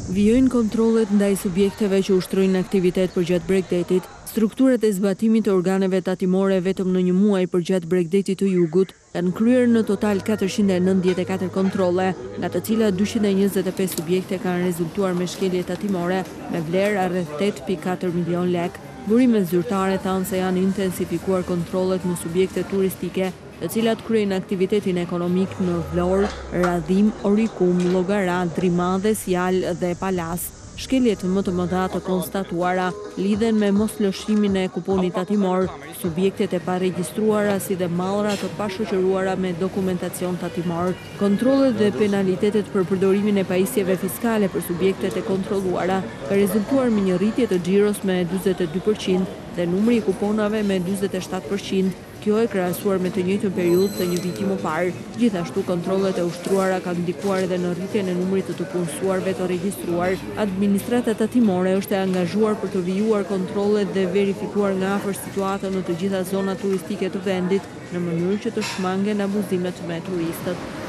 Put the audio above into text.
Vijojnë kontrollet ndaj subjekteve që ushtrojnë aktivitet përgjatë Bregdetit. Strukturat e zbatimit të organeve tatimore vetëm në një muaj përgjatë Bregdetit të Jugut kanë kryer në total 494 kontrolle, nga të cilat 225 subjekte kanë rezultuar me shkelje tatimore me vlerë rreth 8.4 milion lek. Burimet zyrtare thanë se janë intensifikuar kontrollet në subjekte turistike, të cilat kryejnë aktivitetin ekonomik në Vlorë, Radhim, Orikum, Llogara, Drimadhe, Sjalë dhe Palas. Shkeljet më të mëdha të konstatuara lidhen me moslëshimin e kuponit tatimor, subjektet e paregjistruara si dhe mallra të pashoqëruara me dokumentacion tatimor. Kontrollet dhe penalitetet për përdorimin e pajisjeve fiskale për subjektet e kontrolluara ka rezultuar me një rritje të xhiros me 42% dhe numri i kuponave me 47%. Kjo e krahasuar me të njëjtën periudhë të një viti më parë. Gjithashtu kontrollet e ushtruara kanë ndikuar edhe në rritjen e numrit të punësuarve të regjistruar. Administrata tatimore është e angazhuar për të vijuar kontrollet dhe verifikuar nga afër situatën në të gjitha zonat turistike të vendit, në mënyrë që të shmangen abuzimet me turistët.